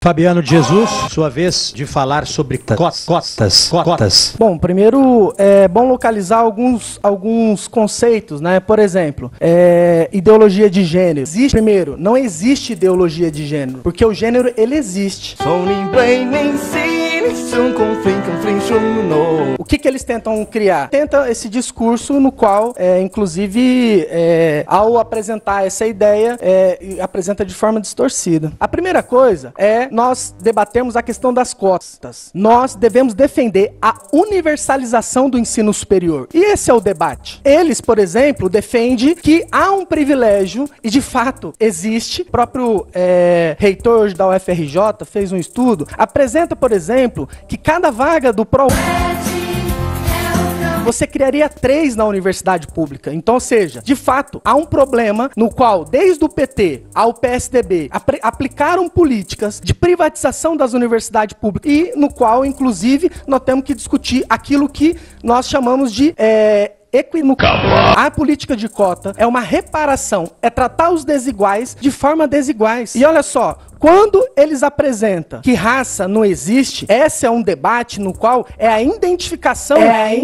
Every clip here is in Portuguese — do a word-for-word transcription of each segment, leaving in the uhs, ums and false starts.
Fabiano de Jesus, sua vez de falar sobre cotas, cotas, cotas. Bom, primeiro é bom localizar alguns, alguns conceitos, né? Por exemplo, é, ideologia de gênero. Existe, primeiro, não existe ideologia de gênero, porque o gênero, ele existe. O que que eles tentam criar? Tenta esse discurso no qual, é, inclusive, é, ao apresentar essa ideia, é, apresenta de forma distorcida. A primeira coisa é nós debatemos a questão das cotas. Nós devemos defender a universalização do ensino superior. E esse é o debate. Eles, por exemplo, defendem que há um privilégio, e de fato existe. O próprio é, reitor da U F R J fez um estudo, apresenta, por exemplo, que cada vaga do Pro... você criaria três na universidade pública. Então, ou seja, de fato, há um problema no qual, desde o P T ao P S D B, ap- aplicaram políticas de privatização das universidades públicas e no qual, inclusive, nós temos que discutir aquilo que nós chamamos de... É, a política de cota é uma reparação, é tratar os desiguais de forma desiguais. E olha só, quando eles apresentam que raça não existe, esse é um debate no qual é a identificação, é a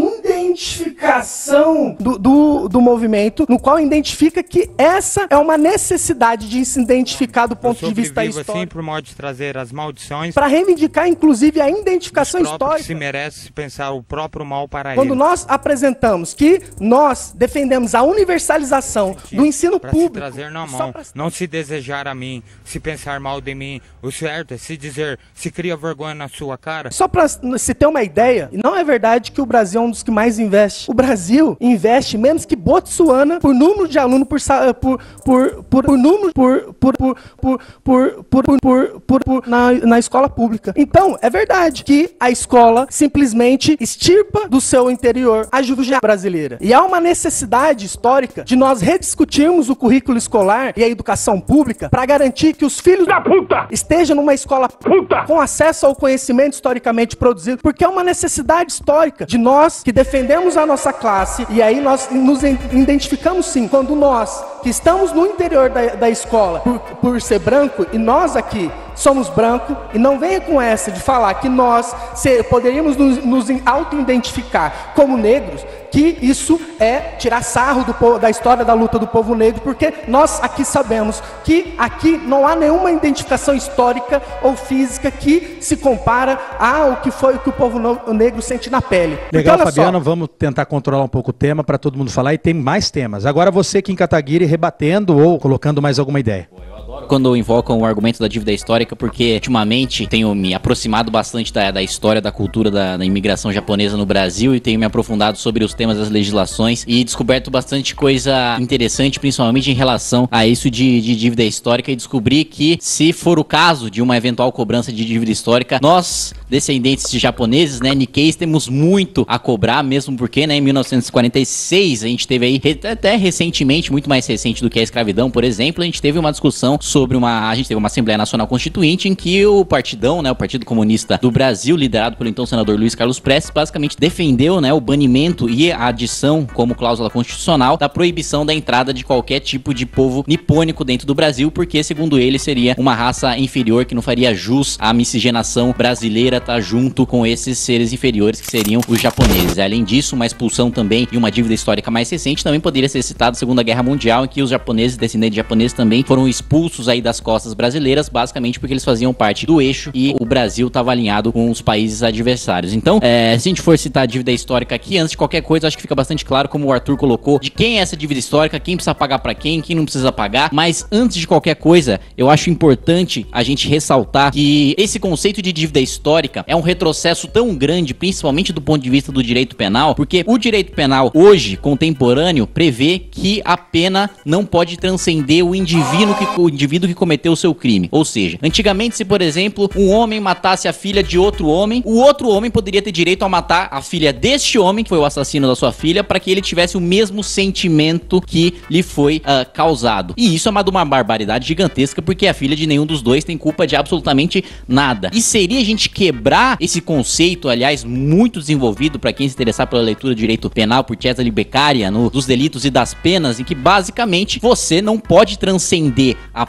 identificação do, do, do movimento, no qual identifica que essa é uma necessidade de se identificar do ponto de vista histórico. Assim, por modo de trazer as maldições, para reivindicar, inclusive, a identificação histórica. Que se merece pensar o próprio mal para Quando ele. nós apresentamos que nós defendemos a universalização do ensino pra público. Se trazer na mão, pra... não se desejar a mim, se pensar mal de mim. O certo é se dizer, se cria vergonha na sua cara. Só para se ter uma ideia, não é verdade que o Brasil é um dos que mais investe. O Brasil investe menos que Botsuana por número de aluno por por por por, por número por por por por por por, por, por, por na, na escola pública. Então, é verdade que a escola simplesmente extirpa do seu interior a juventude brasileira. E há uma necessidade histórica de nós rediscutirmos o currículo escolar e a educação pública para garantir que os filhos da puta estejam numa escola puta com acesso ao conhecimento historicamente produzido, porque é uma necessidade histórica de nós que defendemos a nossa classe, e aí nós nos identificamos sim, quando nós que estamos no interior da, da escola por, por ser branco, e nós aqui somos brancos, e não venha com essa de falar que nós se, poderíamos nos, nos auto-identificar como negros, que isso é tirar sarro do povo, da história da luta do povo negro, porque nós aqui sabemos que aqui não há nenhuma identificação histórica ou física que se compara ao que foi o que o povo no, negro sente na pele. Legal, Fabiano, só, vamos tentar controlar um pouco o tema para todo mundo falar, e tem mais temas. Agora você aqui em Kataguiri rebatendo ou colocando mais alguma ideia. Quando invocam o argumento da dívida histórica, porque ultimamente tenho me aproximado bastante da, da história, da cultura da, da imigração japonesa no Brasil, e tenho me aprofundado sobre os temas das legislações e descoberto bastante coisa interessante, principalmente em relação a isso de, de dívida histórica, e descobri que, se for o caso de uma eventual cobrança de dívida histórica, nós, descendentes de japoneses, né, Nikkeis, temos muito a cobrar, mesmo porque, né, em mil novecentos e quarenta e seis a gente teve aí, até recentemente, muito mais recente do que a escravidão, por exemplo, a gente teve uma discussão sobre uma, a gente teve uma Assembleia Nacional Constituinte em que o partidão, né, o Partido Comunista do Brasil, liderado pelo então senador Luiz Carlos Prestes, basicamente defendeu, né, o banimento e a adição como cláusula constitucional da proibição da entrada de qualquer tipo de povo nipônico dentro do Brasil, porque, segundo ele, seria uma raça inferior que não faria jus à miscigenação brasileira estar junto com esses seres inferiores que seriam os japoneses. Além disso, uma expulsão também e uma dívida histórica mais recente também poderia ser citada a Segunda Guerra Mundial, em que os japoneses, descendentes de japoneses, também foram expulsos aí das costas brasileiras, basicamente porque eles faziam parte do eixo e o Brasil estava alinhado com os países adversários. Então, é, se a gente for citar a dívida histórica aqui, antes de qualquer coisa, acho que fica bastante claro, como o Arthur colocou, de quem é essa dívida histórica, quem precisa pagar pra quem, quem não precisa pagar. Mas antes de qualquer coisa, eu acho importante a gente ressaltar que esse conceito de dívida histórica é um retrocesso tão grande, principalmente do ponto de vista do direito penal, porque o direito penal hoje, contemporâneo, prevê que a pena não pode transcender o indivíduo que, o indivíduo que cometeu o seu crime. Ou seja, antigamente, se por exemplo um homem matasse a filha de outro homem, o outro homem poderia ter direito a matar a filha deste homem, que foi o assassino da sua filha, para que ele tivesse o mesmo sentimento que lhe foi uh, causado. E isso é uma, uma barbaridade gigantesca, porque a filha de nenhum dos dois tem culpa de absolutamente nada. E seria a gente quebrar esse conceito, aliás, muito desenvolvido para quem se interessar pela leitura do direito penal por Cesare Beccaria, no, dos delitos e das penas, em que basicamente você não pode transcender a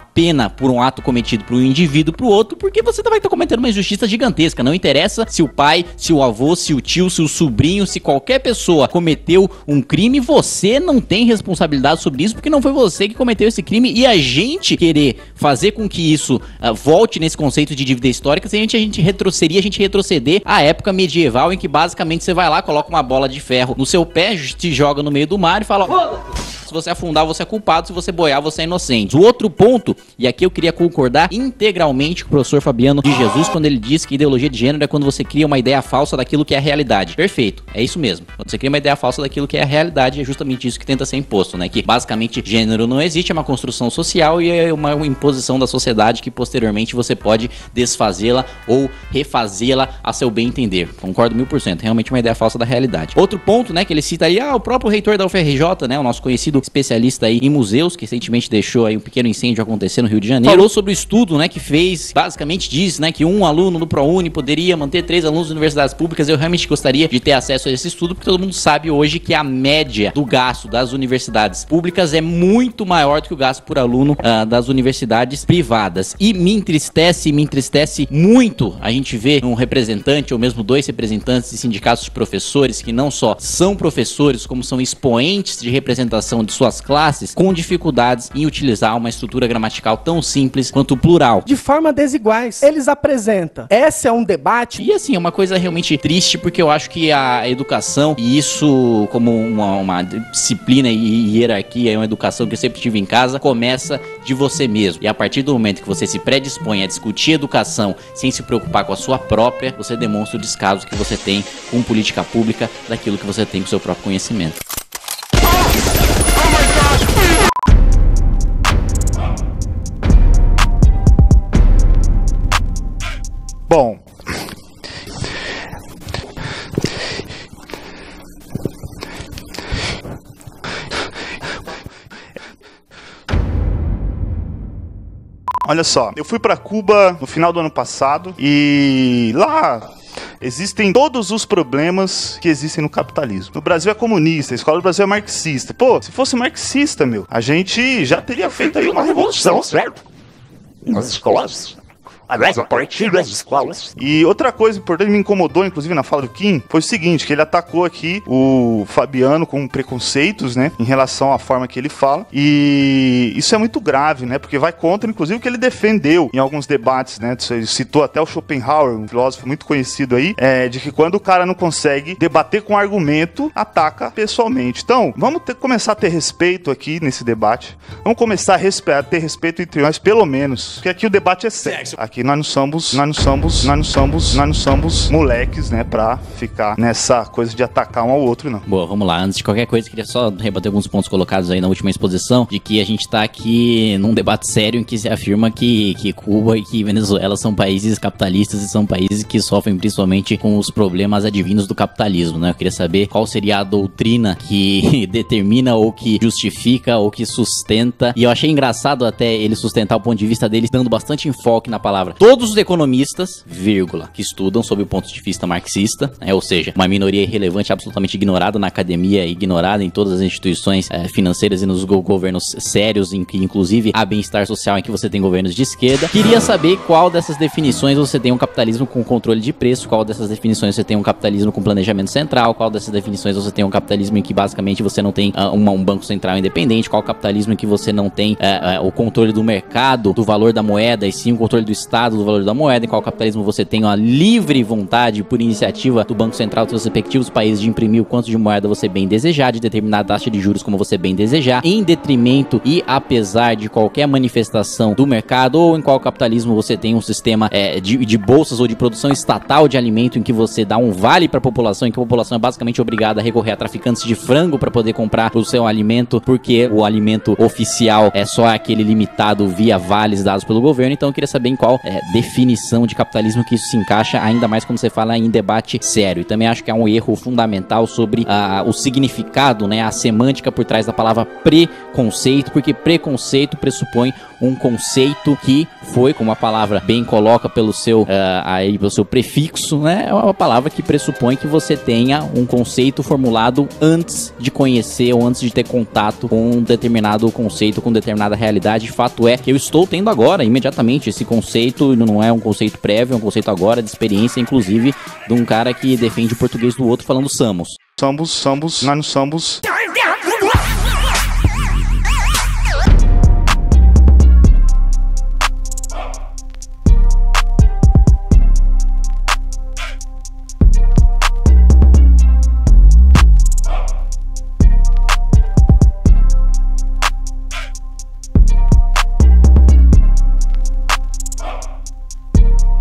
pena por um ato cometido por um indivíduo pro outro, porque você vai estar cometendo uma injustiça gigantesca. Não interessa se o pai, se o avô, se o tio, se o sobrinho, se qualquer pessoa cometeu um crime, você não tem responsabilidade sobre isso, porque não foi você que cometeu esse crime. E a gente querer fazer com que isso uh, volte nesse conceito de dívida histórica, se a gente, a gente retroceder, a gente retroceder à época medieval, em que basicamente você vai lá, coloca uma bola de ferro no seu pé, te joga no meio do mar e fala: foda-se. Se você afundar, você é culpado. Se você boiar, você é inocente. O outro ponto, e aqui eu queria concordar integralmente com o professor Fabiano de Jesus, quando ele diz que ideologia de gênero é quando você cria uma ideia falsa daquilo que é a realidade. Perfeito, é isso mesmo. Quando você cria uma ideia falsa daquilo que é a realidade, é justamente isso que tenta ser imposto, né? Que basicamente gênero não existe, é uma construção social e é uma imposição da sociedade que posteriormente você pode desfazê-la ou refazê-la a seu bem entender. Concordo mil por cento, realmente uma ideia falsa da realidade. Outro ponto, né, que ele cita aí, ah, o próprio reitor da U F R J, né, o nosso conhecido especialista aí em museus, que recentemente deixou aí um pequeno incêndio acontecer no Rio de Janeiro, falou sobre o estudo, né, que fez, basicamente diz, né, que um aluno do ProUni poderia manter três alunos de universidades públicas. Eu realmente gostaria de ter acesso a esse estudo, porque todo mundo sabe hoje que a média do gasto das universidades públicas é muito maior do que o gasto por aluno uh, das universidades privadas. E me entristece, me entristece muito a gente ver um representante, ou mesmo dois representantes de sindicatos de professores, que não só são professores, como são expoentes de representação de suas classes, com dificuldades em utilizar uma estrutura gramatical tão simples quanto o plural. De forma desiguais. Eles apresentam. Esse é um debate. E assim, é uma coisa realmente triste, porque eu acho que a educação, e isso como uma, uma disciplina e hierarquia, é uma educação que eu sempre tive em casa, começa de você mesmo. E a partir do momento que você se predispõe a discutir educação sem se preocupar com a sua própria, você demonstra o descaso que você tem com política pública daquilo que você tem com o seu próprio conhecimento. Bom, olha só, eu fui para Cuba no final do ano passado e lá existem todos os problemas que existem no capitalismo. No Brasil é comunista, a escola do Brasil é marxista. Pô, se fosse marxista, meu, a gente já teria feito aí uma revolução, certo? Nas escolas. Aliás, a partir das escolas. E outra coisa importante que me incomodou, inclusive, na fala do Kim, foi o seguinte, que ele atacou aqui o Fabiano com preconceitos, né, em relação à forma que ele fala, e isso é muito grave, né, porque vai contra, inclusive, o que ele defendeu em alguns debates, né, ele citou até o Schopenhauer, um filósofo muito conhecido aí, é, de que quando o cara não consegue debater com argumento, ataca pessoalmente. Então, vamos ter, começar a ter respeito aqui nesse debate, vamos começar a, respe- a ter respeito entre nós, pelo menos, porque aqui o debate é sério. Aqui nós não somos, nós não somos, nós não somos, nós não somos moleques, né, pra ficar nessa coisa de atacar um ao outro, não. Boa, vamos lá. Antes de qualquer coisa, queria só rebater alguns pontos colocados aí na última exposição, de que a gente tá aqui num debate sério em que se afirma que, que Cuba e que Venezuela são países capitalistas e são países que sofrem principalmente com os problemas advindos do capitalismo, né? Eu queria saber qual seria a doutrina que determina ou que justifica ou que sustenta, e eu achei engraçado até ele sustentar o ponto de vista deles, dando bastante enfoque na palavra todos os economistas, vírgula, que estudam sob o ponto de vista marxista, né, ou seja, uma minoria irrelevante, absolutamente ignorada na academia, ignorada em todas as instituições é, financeiras e nos go- governos sérios, em que inclusive há bem-estar social em que você tem governos de esquerda. Queria saber qual dessas definições você tem um capitalismo com controle de preço, qual dessas definições você tem um capitalismo com planejamento central, qual dessas definições você tem um capitalismo em que basicamente você não tem uh, uma, um banco central independente, qual capitalismo em que você não tem uh, uh, o controle do mercado, do valor da moeda, e sim o controle do Estado, do valor da moeda, em qual capitalismo você tem uma livre vontade por iniciativa do Banco Central dos seus respectivos países de imprimir o quanto de moeda você bem desejar, de determinar a taxa de juros como você bem desejar, em detrimento e apesar de qualquer manifestação do mercado, ou em qual capitalismo você tem um sistema é, de, de bolsas ou de produção estatal de alimento em que você dá um vale para a população, em que a população é basicamente obrigada a recorrer a traficantes de frango para poder comprar o seu alimento, porque o alimento oficial é só aquele limitado via vales dados pelo governo. Então eu queria saber em qual é, definição de capitalismo que isso se encaixa, ainda mais quando você fala em debate sério. E também acho que é um erro fundamental sobre uh, o significado, né, a semântica por trás da palavra preconceito, porque preconceito pressupõe um conceito que foi, como a palavra bem coloca pelo seu, uh, aí, pelo seu prefixo, né, é uma palavra que pressupõe que você tenha um conceito formulado antes de conhecer ou antes de ter contato com um determinado conceito, com determinada realidade. Fato é que eu estou tendo agora, imediatamente, esse conceito, não é um conceito prévio, é um conceito agora de experiência, inclusive, de um cara que defende o português do outro falando samos. Sambos, sambos, nós não somos...